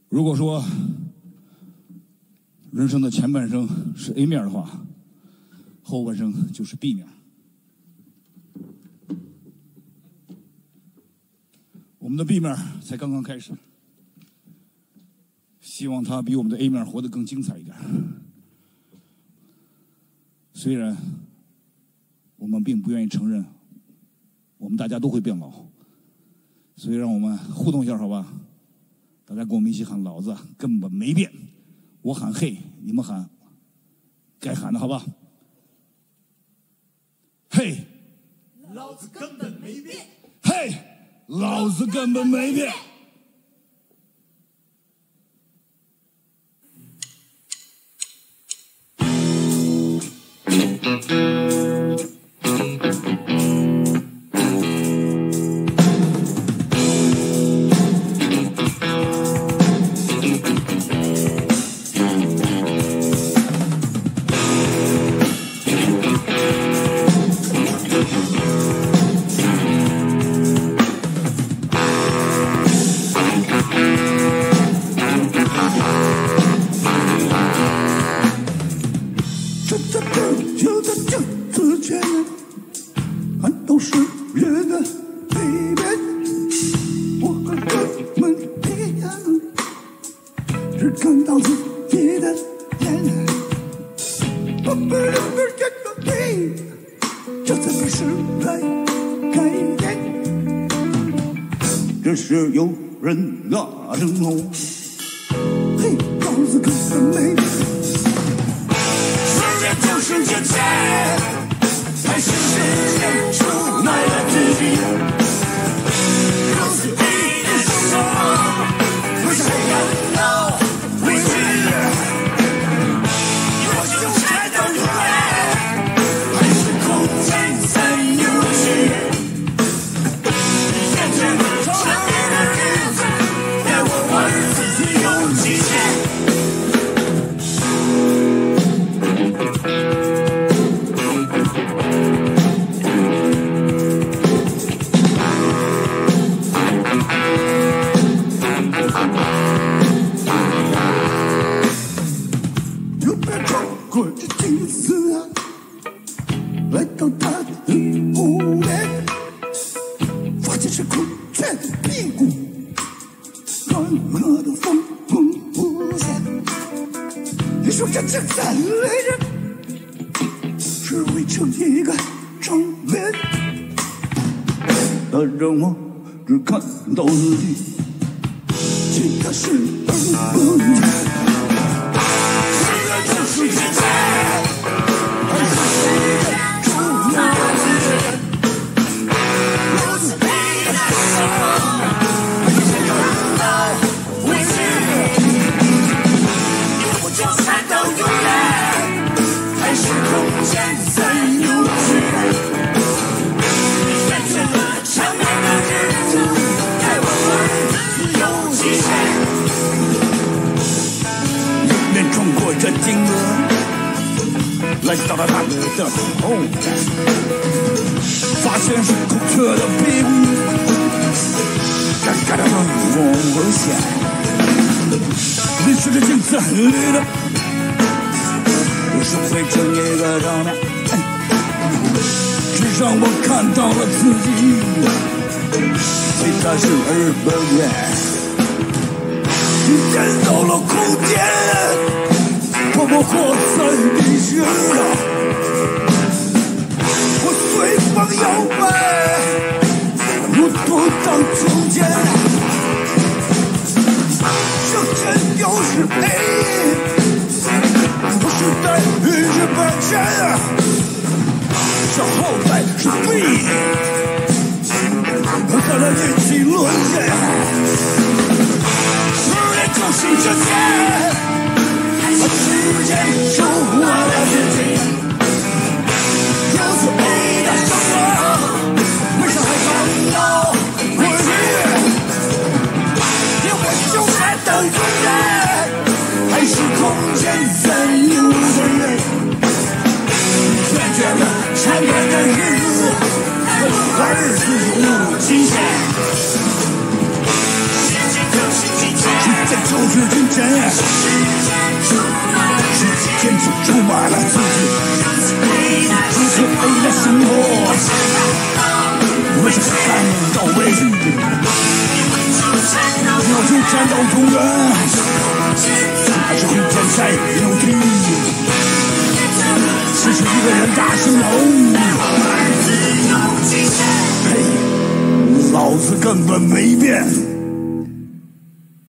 如果说人生的前半生是 A 面的话，后半生就是 B 面。我们的 B 面才刚刚开始，希望它比我们的 A 面活得更精彩一点。虽然我们并不愿意承认，我们大家都会变老，所以让我们互动一下，好吧？大家跟我们一起喊老子根本没变，我喊嘿，你们喊该喊的，好吧？嘿， 老子根本没变。 嘿，老子根本没变。 这是有人拿着我，嘿，老子根本没变。时间就是金钱，还是时间出卖了自己？如此逼的生活，为啥感到委屈？我就猜到永远，还是空间在扭曲？来到他的后面，发现是孔雀的屁股，软弱的风不现。你说这是怎来着？是围成一个正面，但让我只看到自己，其他事儿不理。时间就是金钱。这金额来到了他们的后面，发现是孔雀的屁股，尴尬的让我危险。你是这镜子里的，你是会成一个照面，至少我看到了自己，其他事儿不远。你见到了空间。我活在你身上，我随风摇摆，我不当中间，上前就是A，我时代与日本前，向后代是 B， 咱俩一起沦陷，时间就是这些。时间出卖了自己，如此悲的生活，为啥还感到委屈？因为就在等永远，还是空间在扭曲？厌倦了缠绵的日子，儿子无极限。时间就是金钱，时间就是真，时间就出卖了自己，如此为了生活，为什么感到委屈？要去战斗中原，还是会天灾有地？失去一个人大兴隆，嘿，老子根本没变。